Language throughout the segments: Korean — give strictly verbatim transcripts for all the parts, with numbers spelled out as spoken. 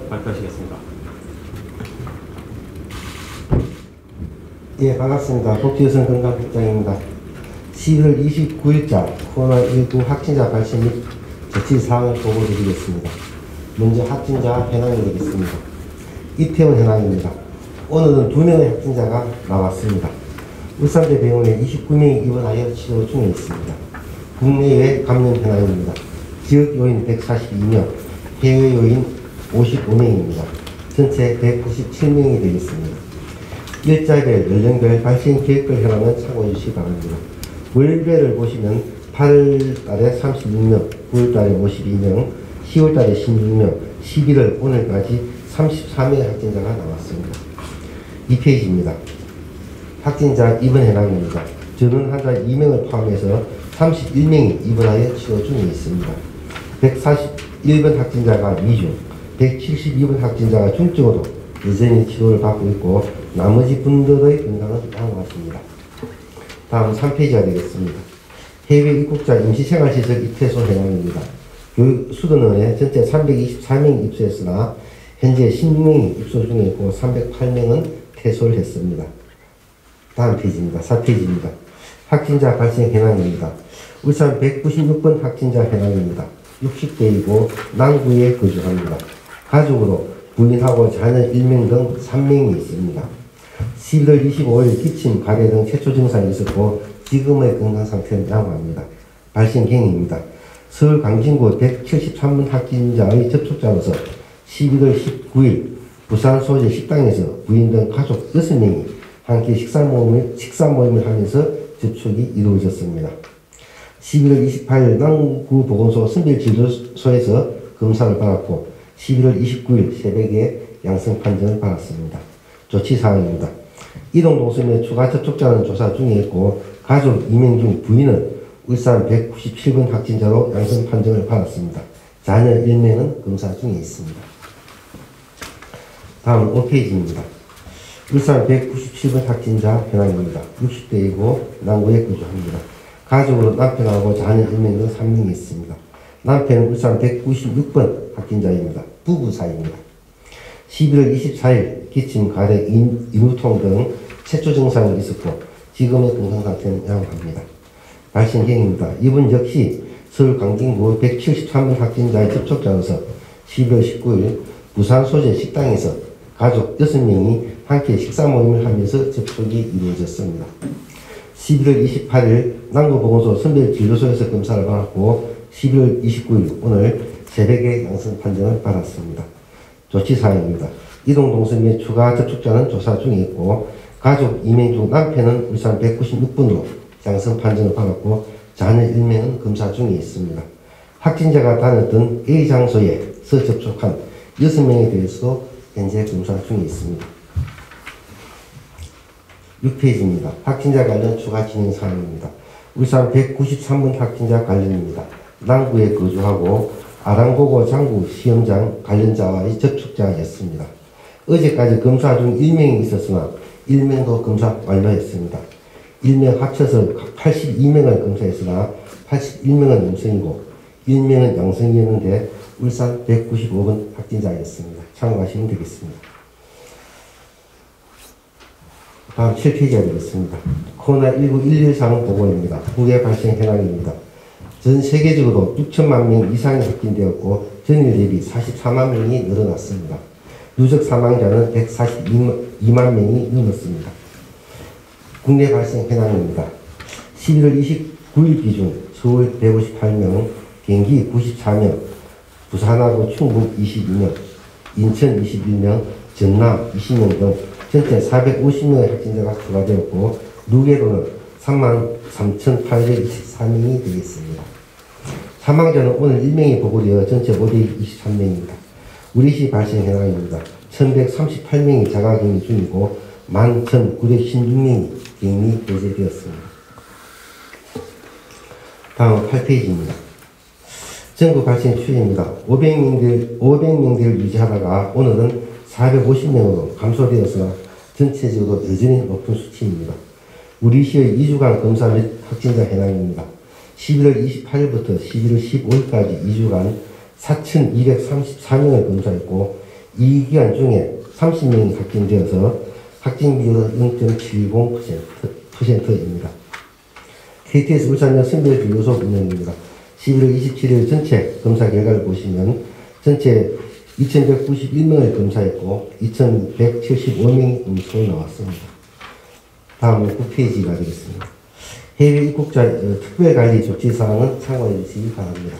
발표하시겠습니다. 예, 반갑습니다. 복지여성 건강국장입니다. 십일월 이십구일자 코로나십구 확진자 발생 및 조치 사항을 보고드리겠습니다. 먼저 확진자 현황을 드리겠습니다. 이태원 현황입니다. 오늘은 두 명의 확진자가 나왔습니다. 울산대병원에 이십구 명이 입원하여 치료 중에 있습니다. 국내외 감염 현황입니다. 지역 요인 백사십이 명, 해외 요인 오십오 명입니다. 전체 백구십칠 명이 되겠습니다. 일자별, 연령별, 발생 계획별 현황은 참고해 주시기 바랍니다. 월별을 보시면 팔월달에 삼십육 명, 구월달에 오십이 명, 시월달에 십육 명, 십일월 오늘까지 삼십사 명의 확진자가 나왔습니다. 이 페이지입니다. 확진자 입원 현황입니다. 전원 환자 이 명을 포함해서 삼십일 명이 입원하여 치료 중에 있습니다. 백사십일 번 확진자가 미중, 백칠십이 번 확진자가 중증으로 여전히 치료를 받고 있고 나머지 분들의 건강은 양호하십니다. 다음 삼 페이지가 되겠습니다. 해외 입국자 임시생활시설 입퇴소 현황입니다. 교육수도원에 전체 삼백이십사 명이 입소했으나 현재 십육 명이 입소 중에 있고 삼백팔 명은 퇴소를 했습니다. 다음 페이지입니다. 사 페이지입니다. 확진자 발생 현황입니다. 울산 백구십육 번 확진자 현황입니다. 육십 대이고 남구에 거주합니다. 가족으로 부인하고 자녀 일 명 등 삼 명이 있습니다. 십일월 이십오일 기침, 가래 등 최초 증상이 있었고 지금의 건강 상태는 양호합니다. 발생 경위입니다. 서울 광진구 백칠십삼 번 확진자의 접촉자로서 십일월 십구일 부산 소재 식당에서 부인 등 가족 여섯 명이 함께 식사 모임을, 식사 모임을 하면서 접촉이 이루어졌습니다. 십일월 이십팔일 남구보건소 선별진료소에서 검사를 받았고 십일월 이십구일 새벽에 양성 판정을 받았습니다. 조치사항입니다. 이동동섬의 추가 접촉자는 조사 중에 있고 가족 이 명 중 부인은 울산 백구십칠 번 확진자로 양성 판정을 받았습니다. 자녀 일 명은 검사 중에 있습니다. 다음 오 페이지입니다. 울산 백구십칠 번 확진자 현황입니다. 육십 대이고 남구에 거주합니다. 가족으로 남편하고 자녀 일 명 등 삼 명이 있습니다. 남편은 울산 백구십육 번 확진자입니다. 부부 사이입니다. 십일월 이십사일 기침, 가래, 인, 인후통 등 최초 증상이 있었고 지금의 건강 상태는 양호합니다. 발생 경위입니다. 이분 역시 서울 광진구 백칠십삼 번 확진자의 접촉자로서 십일월 십구일 부산 소재 식당에서 가족 여섯 명이 함께 식사 모임을 하면서 접촉이 이루어졌습니다. 십일월 이십팔일 남구보건소 선별진료소에서 검사를 받았고 십일월 이십구일 오늘 새벽에 양성 판정을 받았습니다. 조치사항입니다. 이동동섬의 추가 접촉자는 조사 중에 있고 가족 이 명 중 남편은 울산 백구십육 번으로 양성 판정을 받았고 자녀 일 명은 검사 중에 있습니다. 확진자가 다녔던 A 장소에서 접촉한 여섯 명에 대해서도 현재 검사 중에 있습니다. 육 페이지입니다. 확진자 관련 추가 진행 사항입니다. 울산 백구십삼 번 확진자 관련입니다. 남구에 거주하고 아랑고고 장구 시험장 관련자와의 접촉자였습니다. 어제까지 검사 중 일 명이 있었으나 일 명도 검사 완료했습니다. 일 명 합쳐서 팔십이 명을 검사했으나 팔십일 명은 음성이고 일 명은 양성이었는데 울산 백구십오 번 확진자였습니다. 참고하시면 되겠습니다. 다음 칠 페이지가 되겠습니다. 코로나십구 일일상 보고입니다. 국외 발생 현황입니다. 전 세계적으로 육천만 명 이상이 확진되었고 전일 대비 사십사만 명이 늘어났습니다. 누적 사망자는 백사십이만 명이 넘었습니다. 국내 발생 현황입니다. 십일월 이십구일 기준 서울 백오십팔 명, 경기 구십사 명, 부산하고 충북 이십이 명, 인천 이십일 명, 전남 이십 명 등 전체 사백오십 명의 확진자가 추가되었고 누계로는 삼만 삼천팔백이십사 명이 되겠습니다. 사망자는 오늘 일 명이 보고되어 전체 오백이십삼 명입니다. 우리시 발생 현황입니다. 천백삼십팔 명이 자가격리 중이고 만 천구백십육 명이 격리 해제되었습니다. 다음 팔 페이지입니다. 전국 발생 추이입니다. 오백 명대, 오백 명대를 유지하다가 오늘은 사백오십 명으로 감소되어서 전체적으로 여전히 높은 수치입니다. 우리시의 이 주간 검사 및 확진자 현황입니다. 십일월 이십팔일부터 십일월 십오일까지 이 주간 사천이백삼십사 명을 검사했고 이 기간 중에 삼십 명이 확진되어서 확진 비율은 영 점 칠공 퍼센트입니다. 케이티에스 울산역 선별주 요소 운영입니다. 십일월 이십칠일 전체 검사 결과를 보시면 전체 이천백구십일 명을 검사했고 이천백칠십오 명이 음소 나왔습니다. 다음은 구 페이지가 되겠습니다. 해외 입국자 어, 특별관리 조치사항은 참고해 주시기 바랍니다.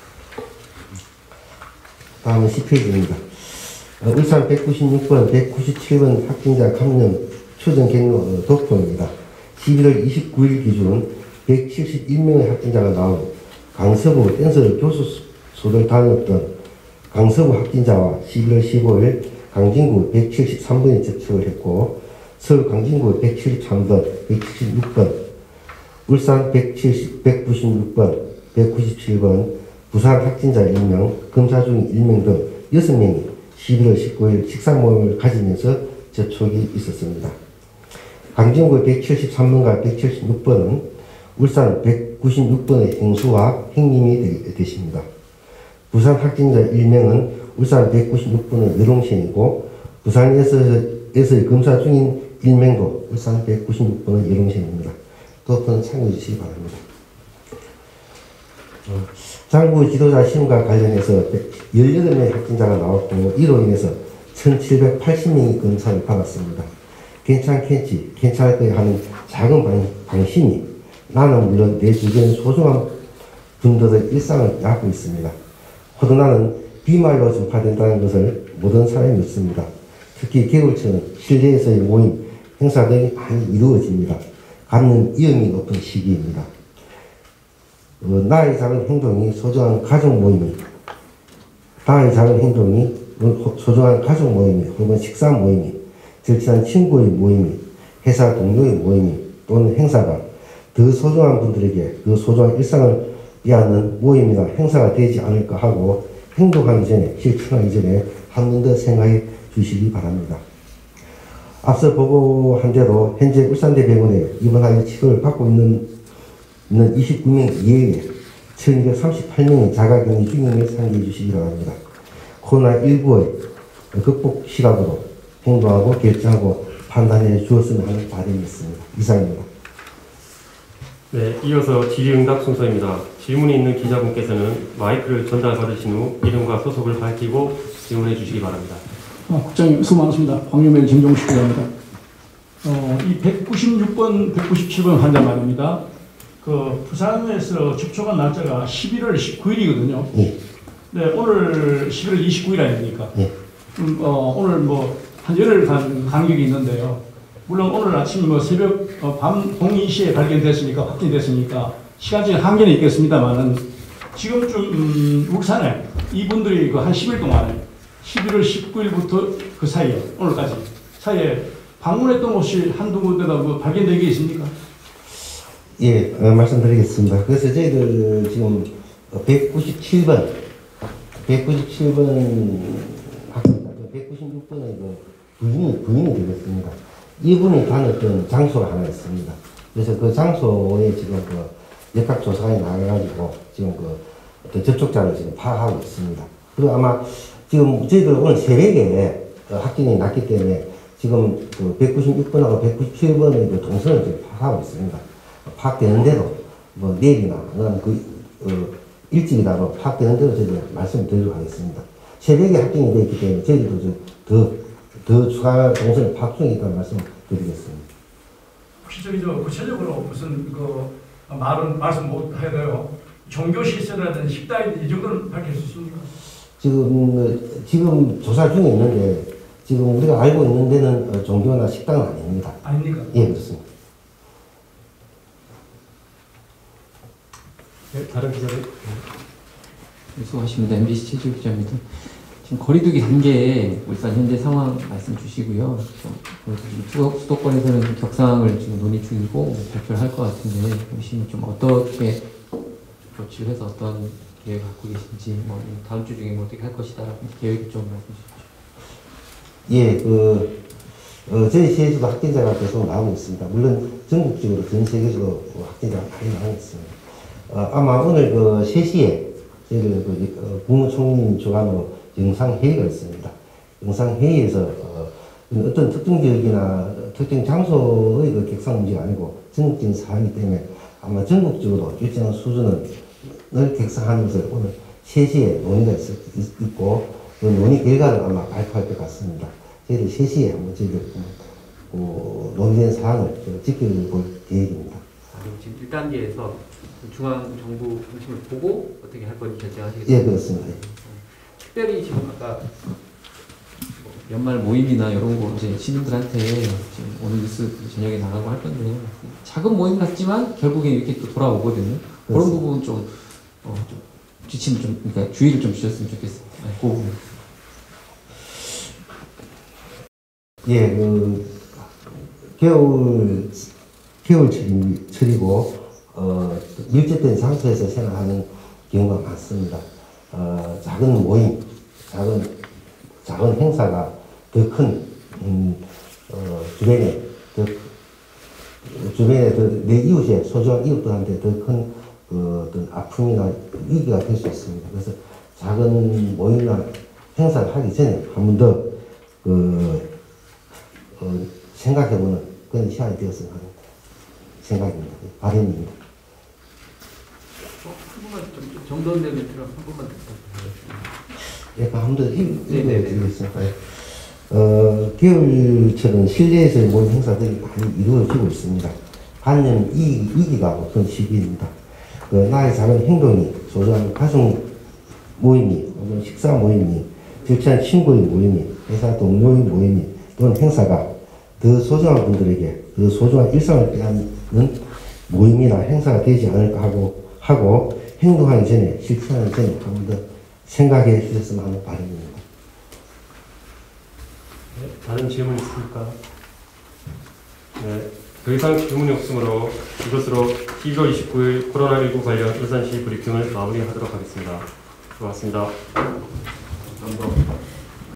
다음은 십 페이지입니다. 어, 울산 백구십육 번, 백구십칠 번 확진자 감염 추정 경로 어, 도표입니다. 십일월 이십구일 기준 백칠십일 명의 확진자가 나온 강서구 댄서 교수소를 다녔던 강서구 확진자와 십일월 십오일 강진구 백칠십삼 번에 접촉을 했고 서울 강진구 백칠십삼 번, 백칠십육 번, 울산 백칠십, 백구십육 번, 백구십칠 번, 부산 확진자 일 명, 검사 중 일 명 등 여섯 명이 십일월 십구일 식사 모임을 가지면서 접촉이 있었습니다. 강진구 백칠십삼 번과 백칠십육 번은 울산 백구십육 번의 행수와 행님이 되십니다. 부산 확진자 일 명은 울산 백구십육 번의 여동생이고 부산에서의 검사 중인 일 명도 울산 백구십육 번의 여동생입니다. 도표는 참고해 주시기 바랍니다. 장구 지도자 시험과 관련해서 열여덟 명의 확진자가 나왔고 이로 인해서 천칠백팔십 명이 검사를 받았습니다. 괜찮겠지, 괜찮을 거야 하는 작은 방, 방심이 나는 물론 내 주변 소중한 분들의 일상을 앓고 있습니다. 코로나는 비말로 전파된다는 것을 모든 사람이 믿습니다. 특히 겨울철은 실내에서의 모임, 행사 등이 많이 이루어집니다. 감염 위험이 높은 시기입니다. 어, 나의 작은 행동이 소중한 가족 모임이, 나의 작은 행동이 소중한 가족 모임이, 혹은 식사 모임이, 절친한 친구의 모임이, 회사 동료의 모임이 또는 행사가 더 소중한 분들에게 그 소중한 일상을 위하는 모임이나 행사가 되지 않을까 하고 행동하기 전에, 실천하기 전에 한 번 더 생각해 주시기 바랍니다. 앞서 보고한 대로 현재 울산대병원에 입원하여 치료를 받고 있는, 있는 이십구 명 이외에 천이백삼십팔 명의 자가격리 중임을 상기해 주시기 바랍니다. 코로나십구의 극복 시각으로 행동하고 결정하고 판단해 주었으면 하는 바람이었습니다. 이상입니다. 네, 이어서 질의응답 순서입니다. 질문이 있는 기자분께서는 마이크를 전달받으신 후 이름과 소속을 밝히고 질문해 주시기 바랍니다. 아, 국장님 수고 많으십니다. 광유멜 정종식 기자입니다. 어, 이 백구십육 번, 백구십칠 번 환자 말입니다. 그 부산에서 접촉한 날짜가 십일월 십구일이거든요. 예. 네, 오늘 십일월 이십구일 아닙니까? 예. 음, 어, 오늘 뭐 한 열흘간 간격이 있는데요. 물론 오늘 아침 뭐 새벽 어, 밤 공이 시에 발견됐으니까 확진됐으니까 시간적인 한계는 있겠습니다만은 지금쯤 음, 울산에 이분들이 그 한 십 일 동안에 십일월 십구일부터 그 사이에 오늘까지 사이에 방문했던 곳이 한두 군데다 뭐 발견된 게 있습니까? 예, 어, 말씀드리겠습니다. 그래서 저희들 지금 백구십칠 번, 백구십칠 번 확진자, 백구십육 번의 그 부인이, 부인이 되겠습니다. 이분이 다녔던 장소가 하나 있습니다. 그래서 그 장소에 지금 그 역학조사관이 나와가지고 지금 그 어떤 접촉자를 지금 파악하고 있습니다. 그리고 아마 지금 저희들 오늘 새벽에 확진이 났기 때문에 지금 그 백구십육 번하고 백구십칠 번의 그 동선을 지금 파악하고 있습니다. 파악되는 대로 뭐 내일이나 그 어, 일찍이라도 파악되는 대로 저희들 말씀드리도록 하겠습니다. 새벽에 확진이 되어 있기 때문에 저희들도 더, 더 추가 동선을 파악 중에 있다는 말씀 드리겠습니다. 혹시 저기 저 구체적으로 무슨 그 말은 말씀 못 해도요. 종교 시설이라든지 식당이 이 정도는 밝힐 수 있습니까? 지금 지금 조사 중에 있는데 지금 우리가 알고 있는 데는 종교나 식당은 아닙니다. 아닙니까? 예, 그렇습니다. 네, 다른 기자들. 네, 수고하십니다. 엠비씨 최지우 기자입니다. 지금 거리두기 단계에 울산 현재 상황 말씀 주시고요. 수도, 수도권에서는 격상을 지금 논의 중이고 발표를 할 것 같은데 혹시 좀 어떻게 조치를 해서 어떤 계획을 갖고 계신지, 뭐 다음 주 중에 뭐 어떻게 할 것이다 계획을 좀 말씀해 주십시오. 예, 그 어, 저희 시에서도 확진자가 계속 나오고 있습니다. 물론 전국적으로 전 세계적으로 확진자가 많이 나오고 있습니다. 어, 아마 오늘 그 세 시에 저희 그 어, 국무총리님 주관으로 영상 회의가 있습니다. 영상회의에서 어, 어떤 특정 지역이나 특정 장소의 그 객상 문제가 아니고 전국적인 사안이기 때문에 아마 전국적으로 일정한 수준을 객상하는 것을 오늘 세 시에 논의가 있, 있고 그 논의 결과를 아마 발표할 것 같습니다. 저희들 세 시에 한번 저희들 어, 논의된 사항을 지켜볼 계획입니다. 아, 그럼 지금 일 단계에서 중앙정부 중심을 보고 어떻게 할 건지 결정하시겠습니다. 예, 그렇습니다. 특별히 지금 아까 뭐 연말 모임이나 이런 거 이제 시민들한테 지금 오늘 뉴스 저녁에 나가고 할 건데 작은 모임 같지만 결국에 이렇게 또 돌아오거든요. 그런 그렇습니다. 부분 좀, 어, 좀 지침 좀 그러니까 주의를 좀 주셨으면 좋겠습니다. 네, 그 부분. 예, 그 겨울 겨울철이고 어, 밀집된 장소에서 생활하는 경우가 많습니다. 어, 작은 모임, 작은 작은 행사가 더 큰 음, 어, 주변에 더 주변에 더 내 이웃에 소중한 이웃들한테 더 큰 그, 어떤 아픔이나 위기가 될 수 있습니다. 그래서 작은 모임이나 행사를 하기 전에 한 번 더 그, 어, 생각해보는 그런 시간이 되었으면 하는 생각입니다. 바람입니다. 어, 한 번만 좀 정돈된 멘트로 한 번만 부탁드리겠습니다. 예, 한 번 더 네네네. 읽어드리겠습니다. 어, 겨울철은 실내에서의 모임 행사들이 많이 이루어지고 있습니다. 반년 이, 위기가 어떤 시기입니다. 그, 나의 작은 행동이 소중한 가족 모임이, 혹은 식사 모임이, 절친한 친구의 모임이, 회사 동료의 모임이, 또는 행사가 더 소중한 분들에게 더 소중한 일상을 빼앗는 모임이나 행사가 되지 않을까 하고, 하고 행동하기 전에, 실천하기 전에 한 번 더 생각해 주셨으면 하는 바람입니다. 네, 다른 질문 있습니까? 네, 더 이상 질문이 없으므로 이것으로 십이월 이십구일 코로나십구 관련 울산시 브리핑을 마무리하도록 하겠습니다. 수고하셨습니다. 감사합니다.